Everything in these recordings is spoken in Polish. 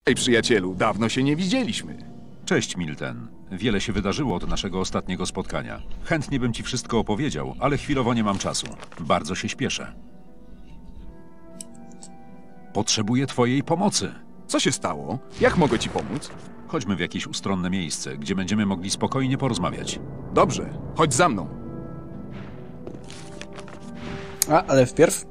Hej, przyjacielu, dawno się nie widzieliśmy. Cześć, Milten. Wiele się wydarzyło od naszego ostatniego spotkania. Chętnie bym ci wszystko opowiedział, ale chwilowo nie mam czasu. Bardzo się śpieszę. Potrzebuję twojej pomocy. Co się stało? Jak mogę ci pomóc? Chodźmy w jakieś ustronne miejsce, gdzie będziemy mogli spokojnie porozmawiać. Dobrze, chodź za mną. Ale wpierw...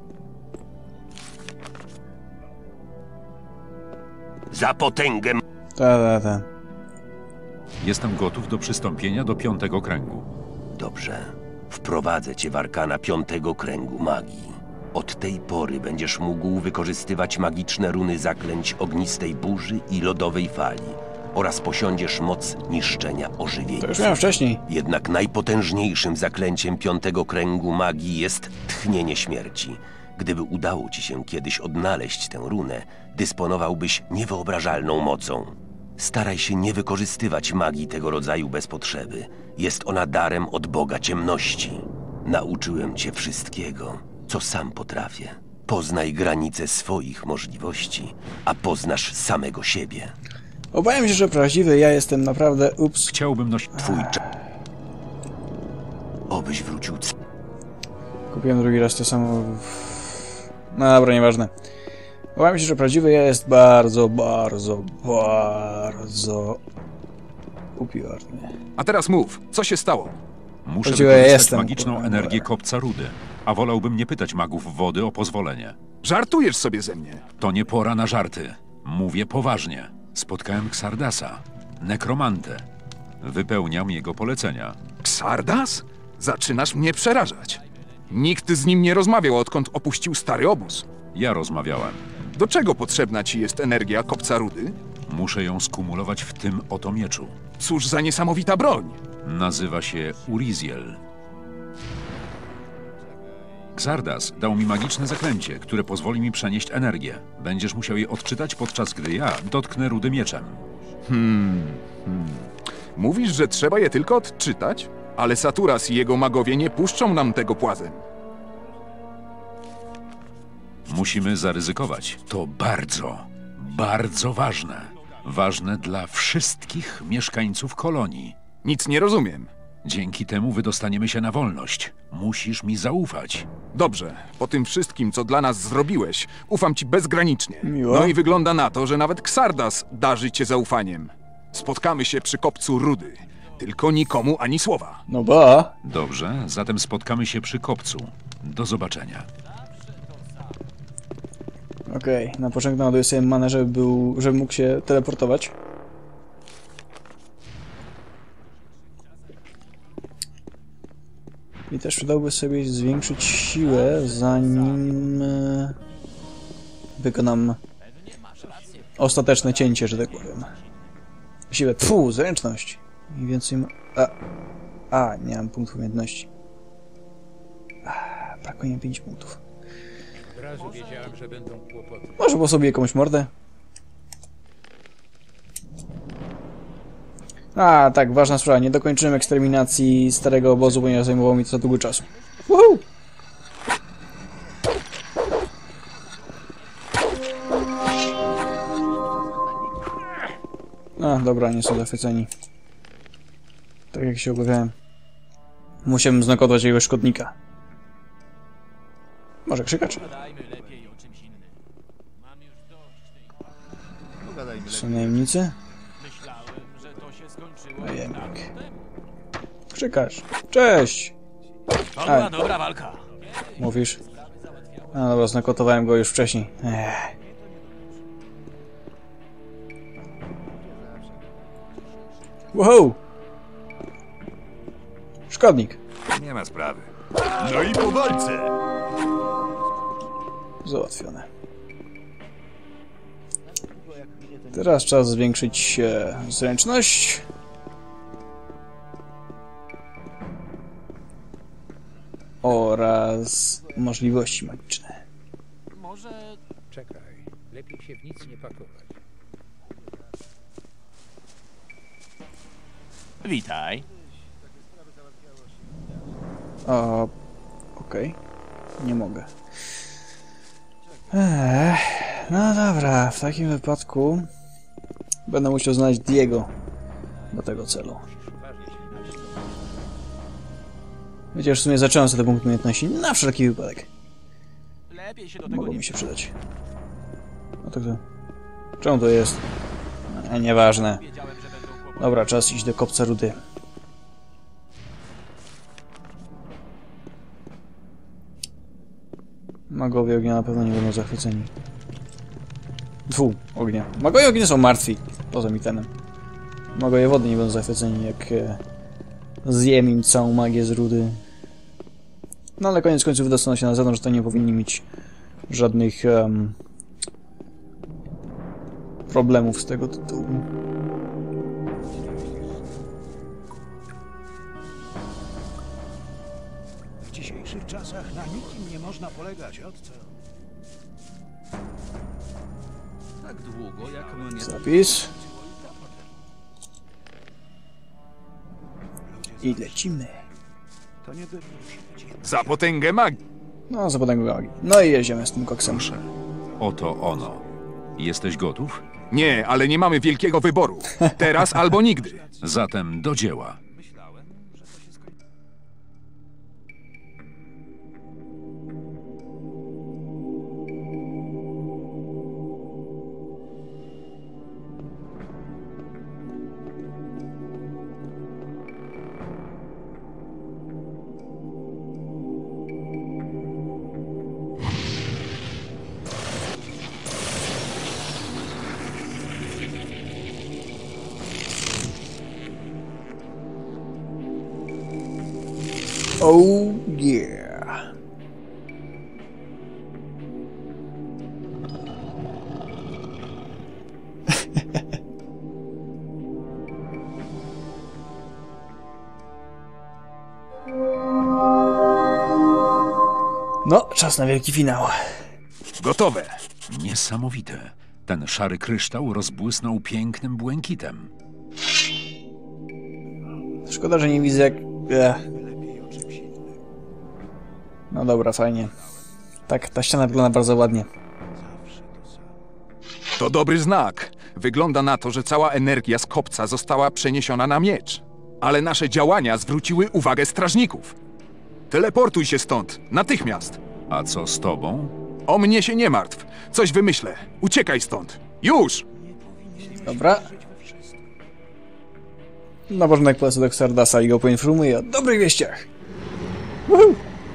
Za potęgę. Ta. Jestem gotów do przystąpienia do 5. kręgu. Dobrze. Wprowadzę cię w arkana 5. kręgu magii. Od tej pory będziesz mógł wykorzystywać magiczne runy zaklęć ognistej burzy i lodowej fali oraz posiądziesz moc niszczenia To ożywienia. już miałem wcześniej. Jednak najpotężniejszym zaklęciem 5. kręgu magii jest tchnienie śmierci. Gdyby udało ci się kiedyś odnaleźć tę runę, dysponowałbyś niewyobrażalną mocą. Staraj się nie wykorzystywać magii tego rodzaju bez potrzeby. Jest ona darem od Boga ciemności. Nauczyłem cię wszystkiego, co sam potrafię. Poznaj granice swoich możliwości, a poznasz samego siebie. Obawiam się, że prawdziwy ja jestem naprawdę... Ups. Chciałbym nosić Twój czas. Obyś wrócił. Kupiłem drugi raz to samo... No dobra, nieważne. Obawiam się, że prawdziwy ja jest bardzo upiorny. A teraz mów, co się stało? Muszę Chodziło, ja wykorzystać jestem, magiczną kurwa, energię dobra. kopca rudy, a wolałbym nie pytać magów wody o pozwolenie. Żartujesz sobie ze mnie. To nie pora na żarty. Mówię poważnie. Spotkałem Xardasa, nekromantę. Wypełniam jego polecenia. Xardas? Zaczynasz mnie przerażać. Nikt z nim nie rozmawiał, odkąd opuścił stary obóz. Ja rozmawiałem. Do czego potrzebna ci jest energia kopca rudy? Muszę ją skumulować w tym oto mieczu. Cóż za niesamowita broń. Nazywa się Uriziel. Xardas dał mi magiczne zaklęcie, które pozwoli mi przenieść energię. Będziesz musiał je odczytać, podczas gdy ja dotknę rudy mieczem. Mówisz, że trzeba je tylko odczytać? Ale Saturas i jego magowie nie puszczą nam tego płazem. Musimy zaryzykować. To bardzo ważne. Ważne dla wszystkich mieszkańców kolonii. Nic nie rozumiem. Dzięki temu wydostaniemy się na wolność. Musisz mi zaufać. Dobrze, po tym wszystkim, co dla nas zrobiłeś, ufam ci bezgranicznie. Miło. No i wygląda na to, że nawet Xardas darzy cię zaufaniem. Spotkamy się przy kopcu rudy. Tylko nikomu ani słowa. No ba. Dobrze, zatem spotkamy się przy kopcu. Do zobaczenia. Okej, na początek naładuję sobie manę, żeby mógł się teleportować. I też przydałoby sobie zwiększyć siłę, zanim wykonam ostateczne cięcie, że tak powiem. Siłę, zręczność. I więcej nie mam punktów umiejętności. Brakuje mi 5 punktów. Od razu wiedziałem, że będą kłopoty. Może po sobie jakąś mordę? Tak, ważna sprawa. Nie dokończyłem eksterminacji starego obozu, ponieważ zajmowało mi to za długo czasu. Woohoo! Dobra, nie są zachwyceni. Tak jak się obawiałem. Musiałem znokautować jego szkodnika. Może krzykacz? Są najemnicy? Najemnik. Krzykacz. Cześć! To była dobra walka. Mówisz? Dobra, znokotowałem go już wcześniej. Wow! Szkodnik. Nie ma sprawy. No i po walce. Załatwione. Teraz czas zwiększyć zręczność. Oraz możliwości magiczne. Może... Czekaj, lepiej się w nic nie pakować. Witaj. Okej. Nie mogę. No dobra, w takim wypadku Będę musiał znaleźć Diego do tego celu. Wiecie, już w sumie zacząłem sobie ten punkt umiejętności na wszelki wypadek. Lepiej się do tego Mogło nie... mi się przydać. No to kto? Czemu to jest? Nieważne. Wiedziałem, że będą kłopoty. Dobra, czas iść do kopca rudy. Magowie ognia na pewno nie będą zachwyceni. Ognia. Magowie ognia są martwi. Poza mitenem. Magowie wody nie będą zachwyceni, jak zjem im całą magię z rudy. No ale koniec końców dostaną się na zewnątrz, to nie powinni mieć żadnych problemów z tego tytułu. W dzisiejszych czasach na nikim nie można polegać, odco. Tak długo, jak mnie... Zapis. I lecimy. To nie wybór. Za potęgę magii! No, zapodam go magii. No i jedziemy z tym koksem. Proszę. Oto ono. Jesteś gotów? Nie, ale nie mamy wielkiego wyboru. Teraz albo nigdy. Zatem do dzieła. Oh yeah. No, czas na wielki finał. Gotowe. Niesamowite. Ten szary kryształ rozbłysnął pięknym błękitem. Szkoda, że nie widzę jak... No dobra, fajnie. Tak, ta ściana wygląda bardzo ładnie. To dobry znak. Wygląda na to, że cała energia z kopca została przeniesiona na miecz. Ale nasze działania zwróciły uwagę strażników. Teleportuj się stąd, natychmiast. A co z tobą? O mnie się nie martw. Coś wymyślę. Uciekaj stąd. Już! Dobra. Na początek polecę do Xardasa i go poinformuję o dobrych wieściach. Woohoo!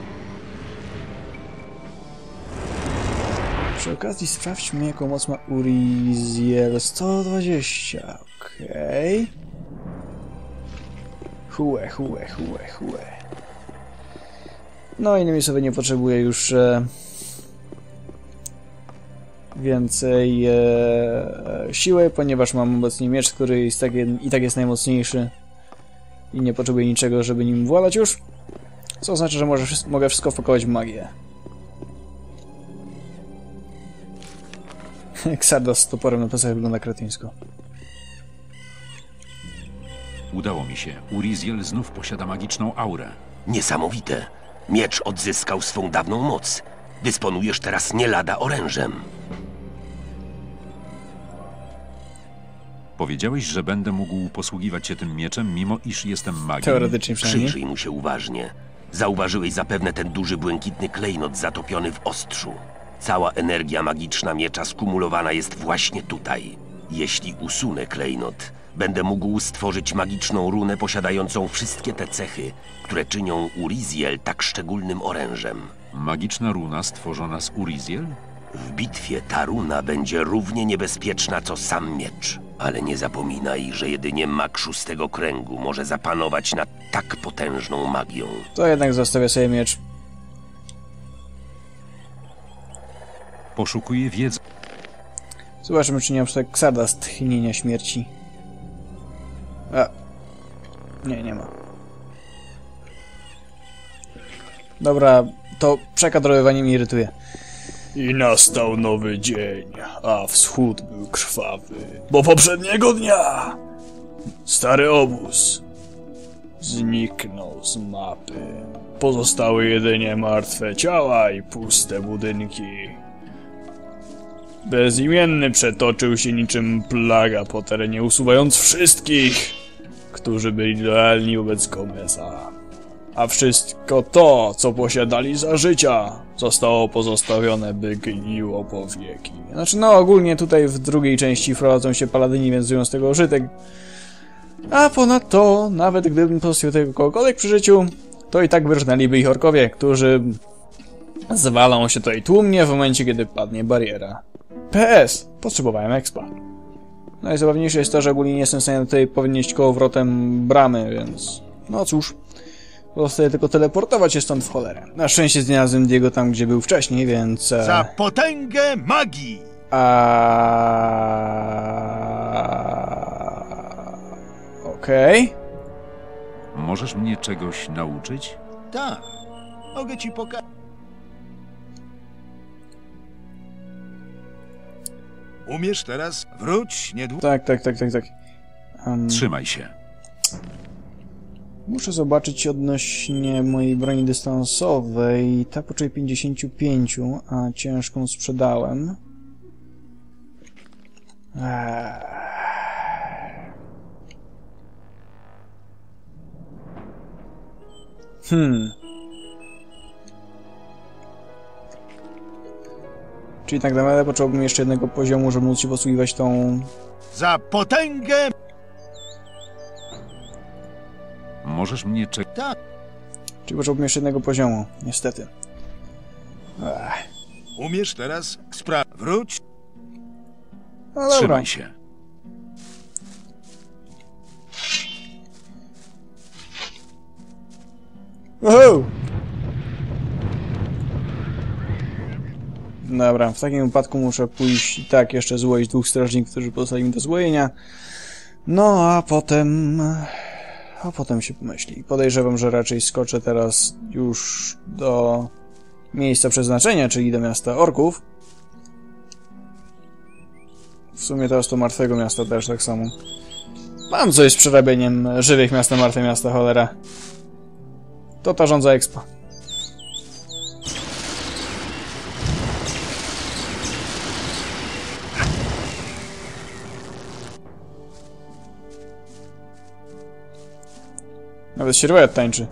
Przy okazji sprawdźmy, jaką moc ma Uriziel. 120. Okej. Hue. No innymi słowy nie potrzebuję już więcej siły, ponieważ mam obecnie miecz, który jest i tak jest najmocniejszy i nie potrzebuję niczego, żeby nim władać już. Co oznacza, że mogę wszystko wpakować w magię. Xardas z toporem na plecach wygląda kretyńsko. Udało mi się. Uriziel znów posiada magiczną aurę. Niesamowite. Miecz odzyskał swą dawną moc. Dysponujesz teraz nie lada orężem. Powiedziałeś, że będę mógł posługiwać się tym mieczem, mimo iż jestem magiem. Teoretycznie przynajmniej. Przyjrzyj mu się uważnie. Zauważyłeś zapewne ten duży błękitny klejnot zatopiony w ostrzu. Cała energia magiczna miecza skumulowana jest właśnie tutaj. Jeśli usunę klejnot, będę mógł stworzyć magiczną runę posiadającą wszystkie te cechy, które czynią Uriziel tak szczególnym orężem. Magiczna runa stworzona z Uriziel? W bitwie ta runa będzie równie niebezpieczna co sam miecz. Ale nie zapominaj, że jedynie mag szóstego kręgu może zapanować nad tak potężną magią. To jednak zostawię sobie miecz. Poszukuję wiedzy. Zobaczymy, czy nie ma tutaj Xardas tchnienia śmierci. Nie ma. Dobra, to przekadrowywanie mnie irytuje. I nastał nowy dzień, a wschód był krwawy, bo poprzedniego dnia stary obóz zniknął z mapy. Pozostały jedynie martwe ciała i puste budynki. Bezimienny przetoczył się niczym plaga po terenie, usuwając wszystkich, którzy byli lojalni wobec Gomeza. A wszystko to, co posiadali za życia, zostało pozostawione, by gniło po wieki. Znaczy, no ogólnie tutaj w drugiej części wprowadzą się paladyni, więc żyją z tego użytek. A ponadto, nawet gdybym pozostawił tego kogokolwiek przy życiu, to i tak wyrżnęliby ich orkowie, którzy zwalą się tutaj tłumnie w momencie, kiedy padnie bariera. PS. Potrzebowałem expa. Najzabawniejsze jest to, że ogólnie nie jestem w stanie tutaj podnieść kołowrotem bramy, więc... no cóż. Pozostaje tylko teleportować się stąd w cholerę. Na szczęście znalazłem Diego tam, gdzie był wcześniej, więc... Za potęgę magii! Okej. Możesz mnie czegoś nauczyć? Tak, mogę ci pokazać. Umiesz teraz? Wróć niedługo. Tak. Trzymaj się. Muszę zobaczyć odnośnie mojej broni dystansowej. Ta poczuje 55, a ciężką sprzedałem. Czyli tak naprawdę potrzebowałbym jeszcze jednego poziomu, żeby móc się posługiwać tą... Za potęgę! Możesz mnie czegoś... Tak, Czyli potrzebowałbym jeszcze jednego poziomu, niestety. umiesz teraz? Wróć. No dobra. Trzymaj się. Wow. Dobra, w takim wypadku muszę pójść i tak jeszcze złoić 2 strażników, którzy pozostali mi do złojenia. No, a potem się pomyśli. Podejrzewam, że raczej skoczę teraz już do miejsca przeznaczenia, czyli do miasta orków. W sumie teraz to martwego miasta też tak samo. Mam coś z przerabianiem żywych miast na martwe miasta, cholera. To ta rządza expa. Nawet się Riot tańczy.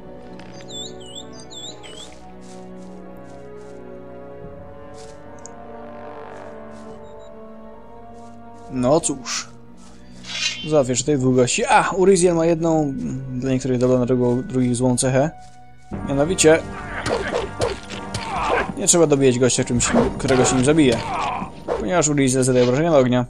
No cóż. Załatwię, że tej 2 gości. A! Uriziel ma jedną, dla niektórych dobra, dla drugich złą cechę. Mianowicie... nie trzeba dobijać gościa czymś, którego się nim zabije. Ponieważ Uriziel zadaje obrażenia do ognia.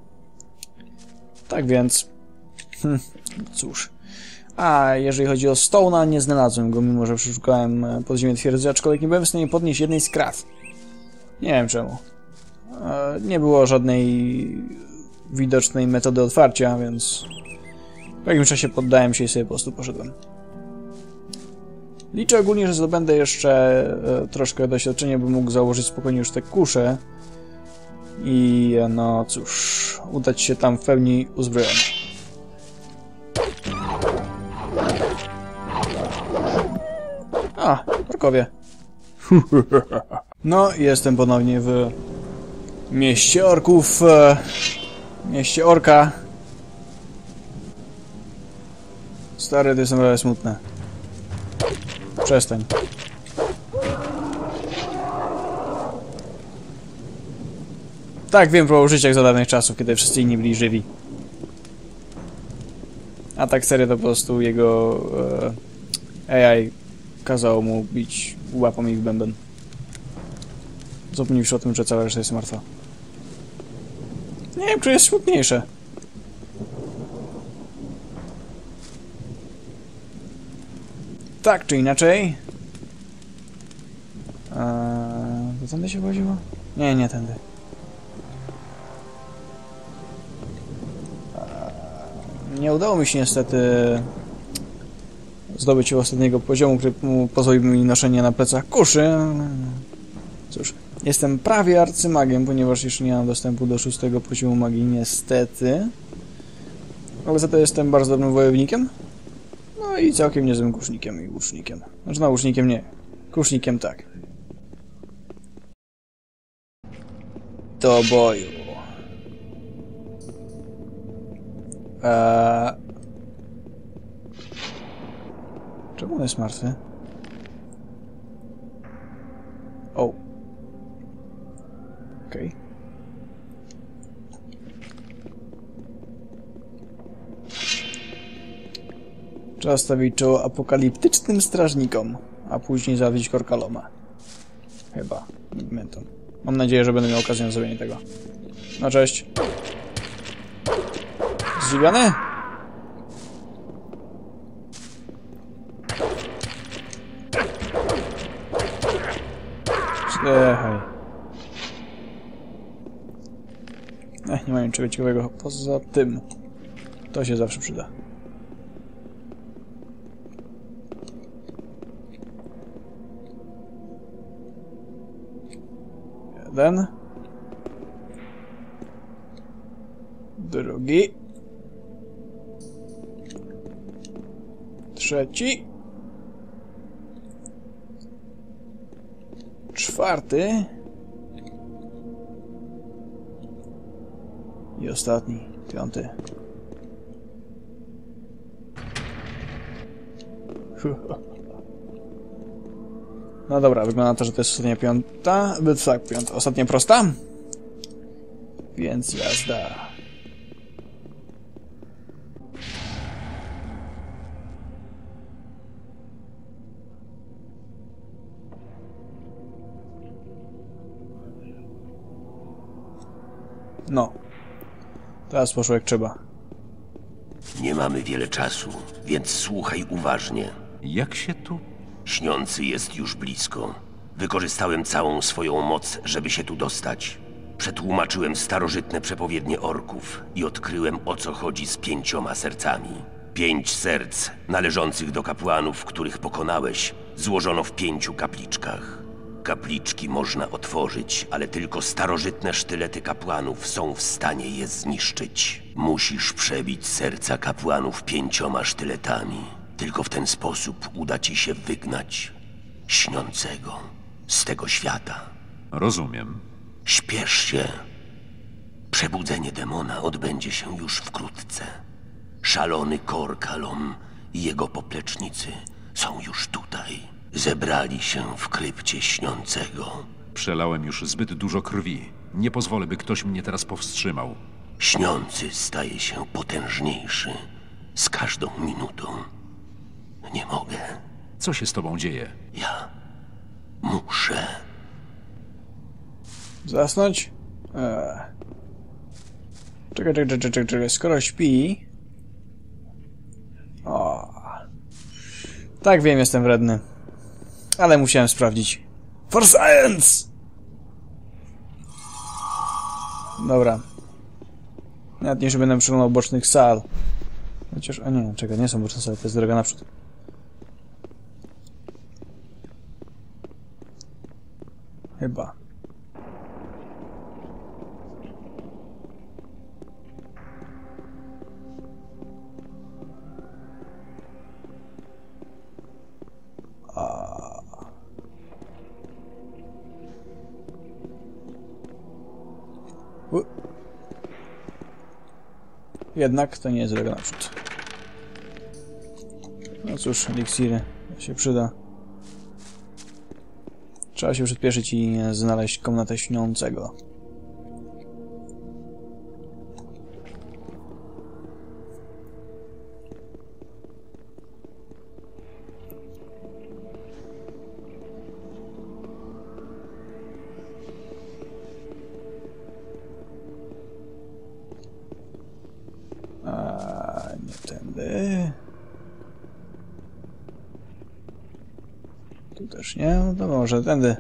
Tak więc... cóż. A jeżeli chodzi o Stone'a, nie znalazłem go, mimo że przeszukałem podziemie twierdzy, aczkolwiek nie byłem w stanie podnieść jednej z krat. Nie wiem czemu. Nie było żadnej widocznej metody otwarcia, więc w jakimś czasie poddałem się i sobie po prostu poszedłem. Liczę ogólnie, że zdobędę jeszcze troszkę doświadczenia, by mógł założyć spokojnie już te kusze i no cóż, udać się tam w pełni uzbrojony. A, orkowie. No, jestem ponownie w mieście orków, mieście orka. Stary, to jest naprawdę smutne. Przestań. Tak, wiem po użyciach za dawnych czasów, kiedy wszyscy inni byli żywi. A tak serio to po prostu jego AI kazało mu bić łapą i w bęben. Zapomniawszy o tym, że cała reszta jest martwa. Nie wiem, czy jest smutniejsze. Tak czy inaczej. To tędy się chodziło? Nie, nie tędy. Nie udało mi się niestety zdobyć ostatniego poziomu, który pozwolił mi noszenie na plecach kuszy. Cóż, jestem prawie arcymagiem, ponieważ jeszcze nie mam dostępu do 6. poziomu magii, niestety. Ale za to jestem bardzo dobrym wojownikiem. No i całkiem niezłym kusznikiem i łucznikiem. Znaczy, no łucznikiem nie. Kusznikiem tak. do boju. Czemu on jest martwy? O. Okej. Trzeba stawić czoło apokaliptycznym strażnikom, a później zabić Korkaloma. Chyba. Nie pamiętam. Mam nadzieję, że będę miał okazję na zrobienie tego. No cześć. Zdziwiony? Hej. Nie mają niczego ciekawego poza tym. To się zawsze przyda. Jeden. Drugi. Trzeci. Czwarty. I ostatni, piąty. No dobra, wygląda na to, że to jest ostatnia piąta. Tak, piąta. Ostatnia prosta. Więc jazda. No. Teraz poszło jak trzeba. Nie mamy wiele czasu, więc słuchaj uważnie. Jak się tu... Śniący jest już blisko. Wykorzystałem całą swoją moc, żeby się tu dostać. Przetłumaczyłem starożytne przepowiednie orków i odkryłem, o co chodzi z 5 sercami. 5 serc należących do kapłanów, których pokonałeś, złożono w 5 kapliczkach. Kapliczki można otworzyć, ale tylko starożytne sztylety kapłanów są w stanie je zniszczyć. Musisz przebić serca kapłanów 5 sztyletami. Tylko w ten sposób uda ci się wygnać Śniącego z tego świata. Rozumiem. Śpiesz się. Przebudzenie demona odbędzie się już wkrótce. Szalony Korkalom i jego poplecznicy są już tutaj. Zebrali się w krypcie Śniącego. Przelałem już zbyt dużo krwi. Nie pozwolę, by ktoś mnie teraz powstrzymał. Śniący staje się potężniejszy z każdą minutą. Nie mogę. Co się z tobą dzieje? Ja muszę. Zasnąć? Czekaj. Skoro śpi... O. Tak, wiem, jestem wredny. Ale musiałem sprawdzić. For science! Dobra. Nawet nie, że będę przeglądał bocznych sal. Chociaż... A nie, czekaj, nie są boczne sale, to jest droga naprzód. Chyba. Jednak to nie jest droga naprzód. No cóż, eliksiry się przyda. Trzeba się przyspieszyć i znaleźć komnatę Śniącego. Nie tędy. Tu też nie, no to może tędy.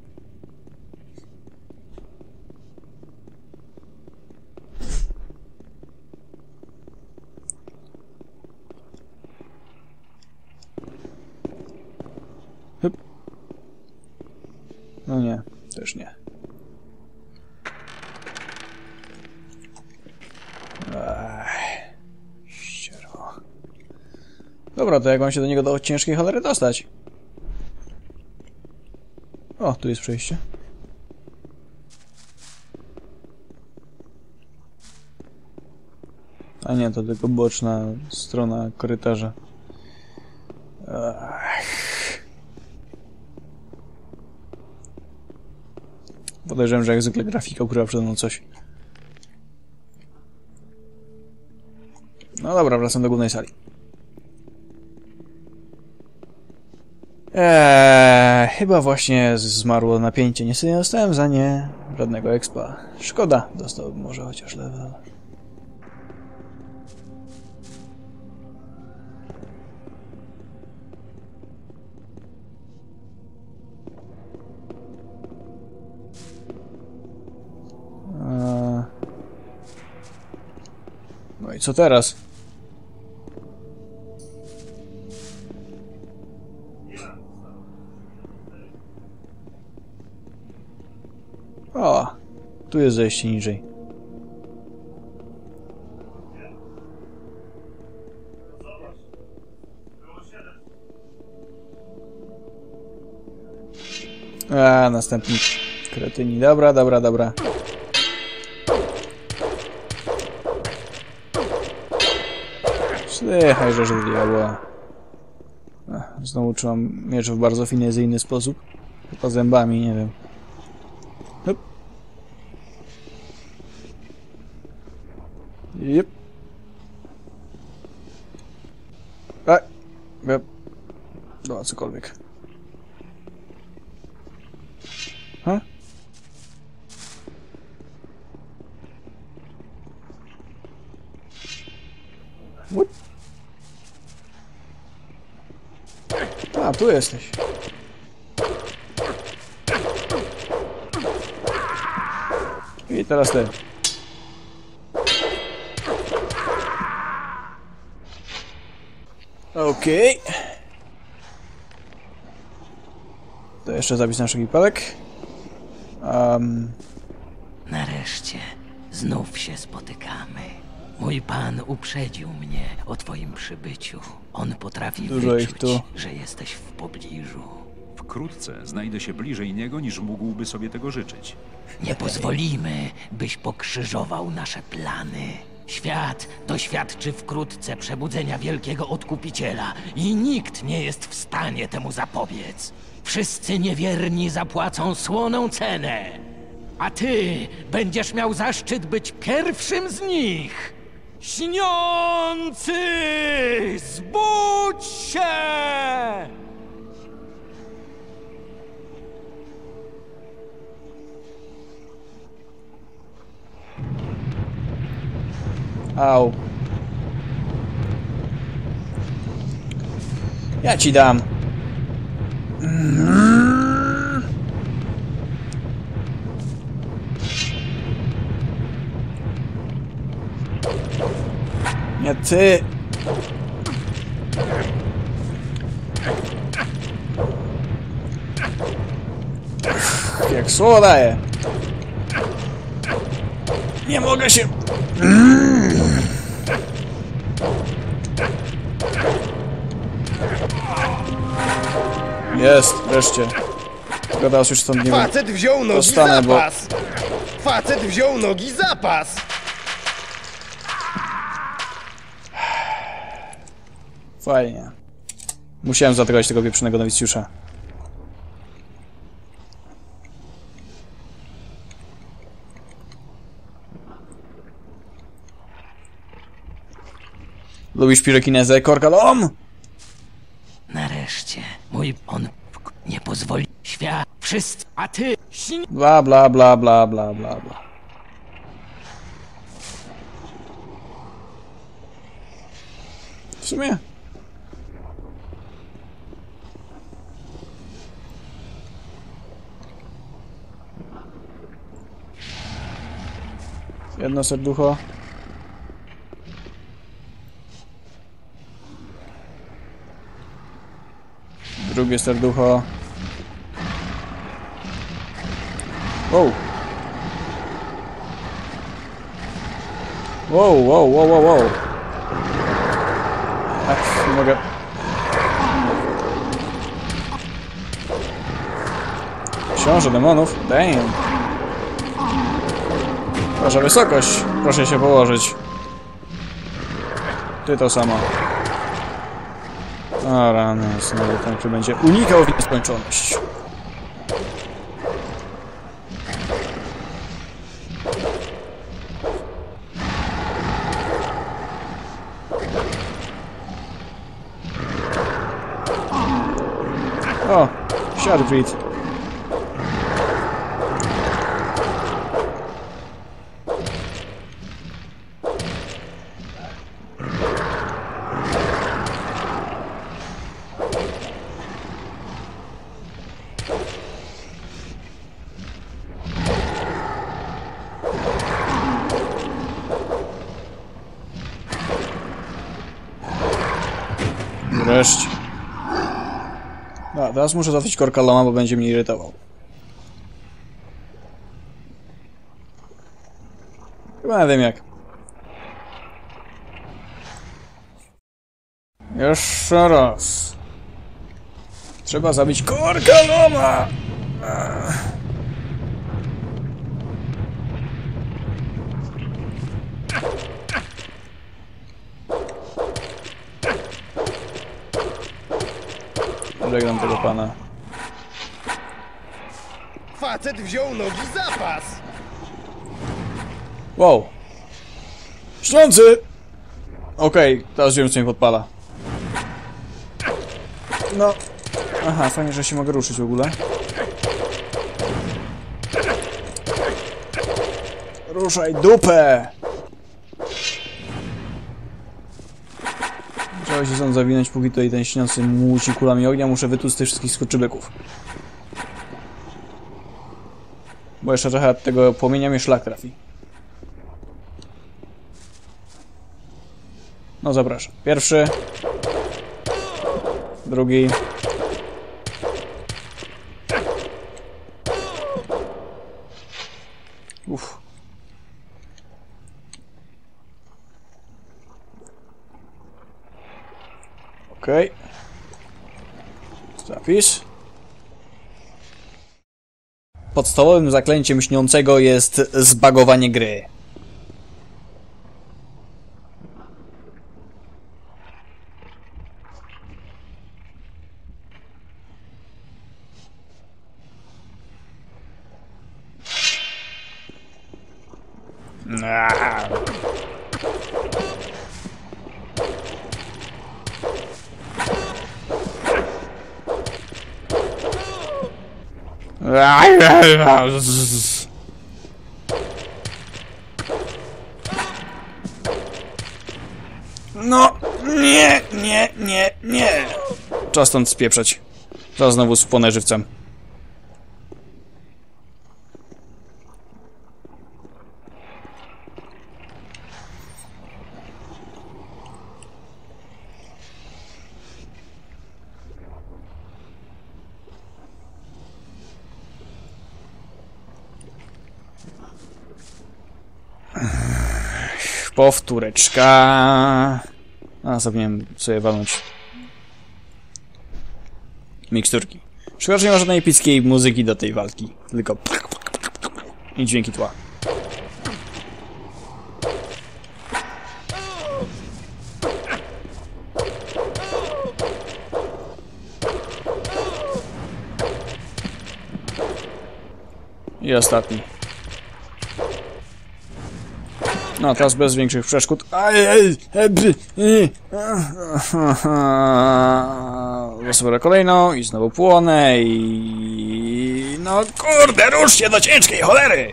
Hyp. No nie, też nie. Ścierwo. Dobra, to jak mam się do niego do ciężkiej cholery dostać? O, tu jest przejście. A nie, to tylko boczna strona korytarza. Podejrzewam, że jak zwykle grafika ukrywa przede mną coś. No dobra, wracam do głównej sali. Chyba właśnie zmarło napięcie. Niestety nie dostałem za nie żadnego expa. Szkoda, dostałbym może chociaż level. No i co teraz? O, tu jest zejście niżej. Następni kretyni. Dobra, dobra, dobra. Słychaj, że diabła. Znowu trzymam miecz w bardzo finezyjny sposób. Chyba zębami, nie wiem. Hup. Jep. Jep. No, cokolwiek. Ha? What? A, tu jesteś. I teraz ty. Okej. To jeszcze zapis naszych gipelek. Nareszcie znów się spotykamy. Mój pan uprzedził mnie o twoim przybyciu. On potrafi Dużo ich wyczuć, tu. że jesteś w pobliżu. Wkrótce znajdę się bliżej niego, niż mógłby sobie tego życzyć. Nie pozwolimy, byś pokrzyżował nasze plany. Świat doświadczy wkrótce przebudzenia wielkiego odkupiciela i nikt nie jest w stanie temu zapobiec. Wszyscy niewierni zapłacą słoną cenę, a ty będziesz miał zaszczyt być pierwszym z nich. Śniący, zbudź się! Au. Ja ci dam. Nie ty. Jak słowo daje. Nie mogę się. Jest, wreszcie. Tylko teraz już stąd nie wiem. Facet wziął nogi Dostanę, bo- zapas! Facet wziął nogi zapas! Fajnie. Musiałem zaatakować tego wieprzonego nowicjusza. Lubisz pirokinezę, Korkalom? Nareszcie, nie pozwoli. Świat, wszyscy, a ty, Bla bla bla bla bla bla bla. W sumie. Jedno serducho. Drugie serducho. Wow. Wow, wow, wow, wow, wow. Ach, nie mogę. Książę demonów. Damn. Wasza wysokość. Proszę się położyć. Ty to samo. O rany, znowu ten, który będzie unikał w nieskończoność. O! Siadgrid. Wreszcie. A, teraz muszę załatwić Korkaloma, bo będzie mnie irytował. Chyba nie wiem jak. Jeszcze raz. Trzeba zabić Korkaloma! Żegnam tego pana. Facet wziął nogi za pas! Wow. Śniący! Okej, teraz wiem, co mi podpala. No. Aha, fajnie, że się mogę ruszyć w ogóle. Ruszaj dupę! Trzeba się stąd zawinąć, póki tutaj ten śniący muci kulami ognia. Muszę wytłuc tych wszystkich skurczybyków. Bo jeszcze trochę od tego płomienia mnie szlak trafi. No zapraszam. Pierwszy. Drugi. Uff. Okej. Zapis. Podstawowym zaklęciem śniącego jest zbagowanie gry. No, nie. Czas stąd spieprzeć. Czas znowu spłonę żywcem. Powtóreczka. A, zapomniałem sobie walnąć miksturki. Szkoda, że nie ma żadnej epickiej muzyki do tej walki. Tylko i dźwięki tła. I ostatni. No, teraz bez większych przeszkód. Zasobę kolejną i znowu płonę i... No kurde, rusz się do ciężkiej cholery!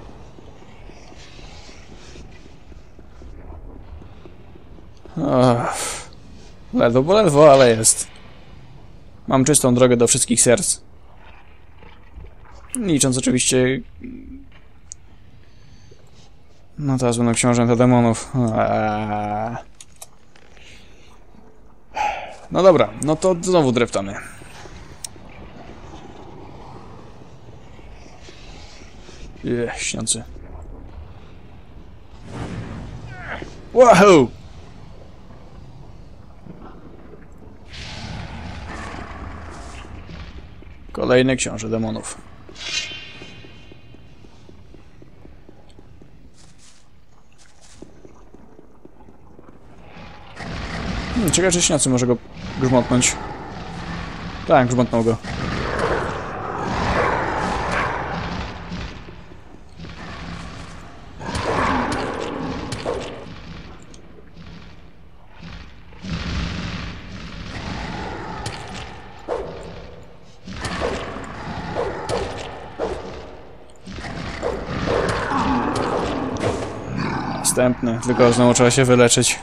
Ledwo, bo ledwo, ale jest. Mam czystą drogę do wszystkich serc. Licząc oczywiście... No teraz będą książęta demonów. No dobra, no to znowu dreptamy. Śniący. Wow! Kolejny książę demonów. Ciekawe, czy śniacy może go grzmotnąć. Tak, grzmotnął go. Następny, tylko znowu trzeba się wyleczyć.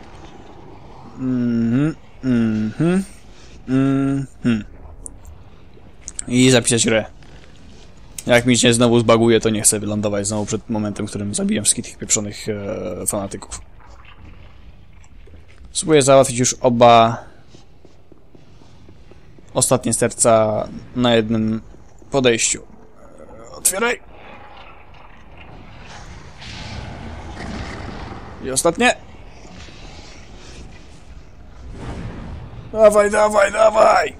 I zapisać re. Jak mi się znowu zbaguje, to nie chcę wylądować znowu przed momentem, w którym zabiję wszystkich tych pieprzonych fanatyków. Spróbuję załatwić już oba ostatnie serca na jednym podejściu. Otwieraj! I ostatnie! Dawaj, dawaj, dawaj!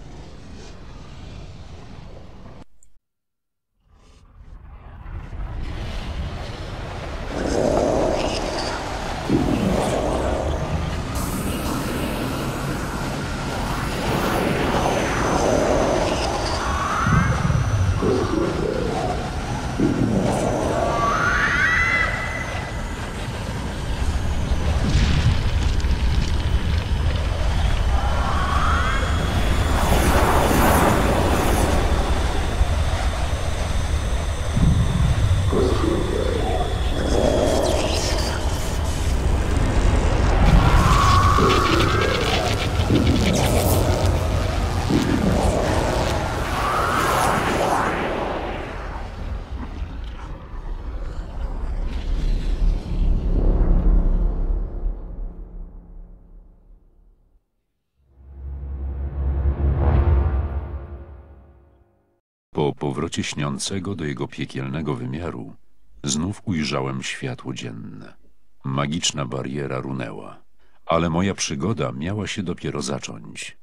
Po powrocie śniącego do jego piekielnego wymiaru znów ujrzałem światło dzienne. Magiczna bariera runęła, ale moja przygoda miała się dopiero zacząć.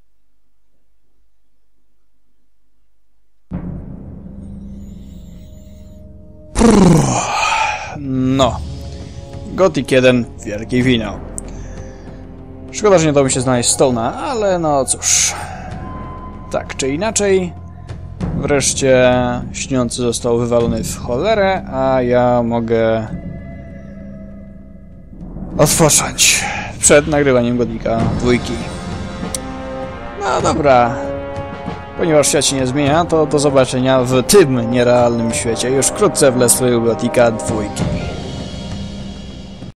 No. Gothic 1, wielki finał. Szkoda, że nie dało mi się znaleźć Stone'a, ale no cóż. Tak czy inaczej, wreszcie śniący został wywalony w cholerę, a ja mogę odpocząć przed nagrywaniem Gothica 2. No dobra. Ponieważ świat się nie zmienia, to do zobaczenia w tym nierealnym świecie już wkrótce w Let's Playu Gothica 2.